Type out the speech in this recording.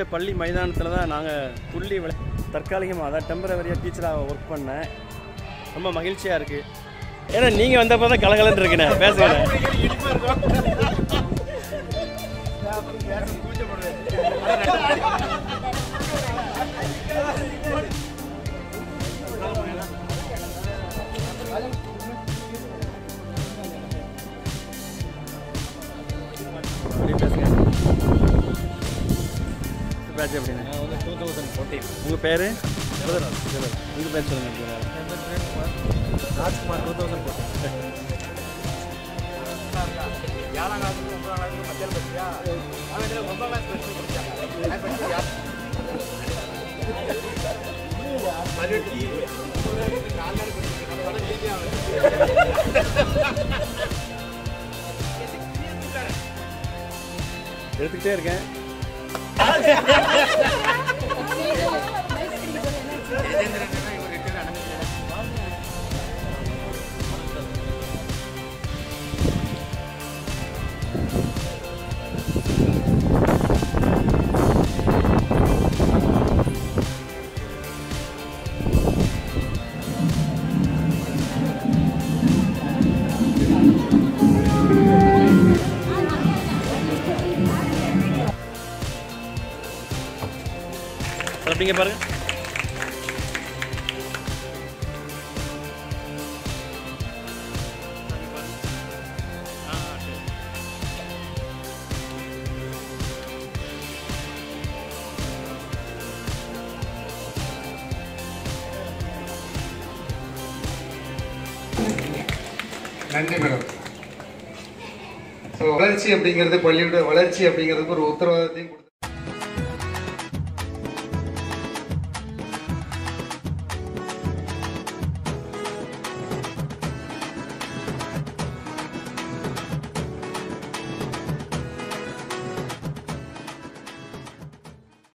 பள்ளி மைதானத்தில் தான் நாங்கள் துள்ளி தற்காலிகமாக அதான் டெம்பரவரியாக டீச்சராக ஒர்க் பண்ணேன். ரொம்ப மகிழ்ச்சியாக இருக்குது. ஏன்னா நீங்கள் வந்தப்போ தான் கலகலன்னு இருக்குண்ணே பேசுகிறேன். பேசுங்க பேட்ச் அப்படின்னு 2014. உங்கள் பேர்? உங்கள் பேர் சொல்லுங்கள். ராஜ்குமார் 2014. எடுத்துக்கிட்டே இருக்கேன். அப்படிங்க பாருங்க. நன்றி மேடம். ஸோ வளர்ச்சி அப்படிங்கிறது பள்ளியோட வளர்ச்சி அப்படிங்கிறதுக்கு ஒரு உத்தரவாதத்தையும்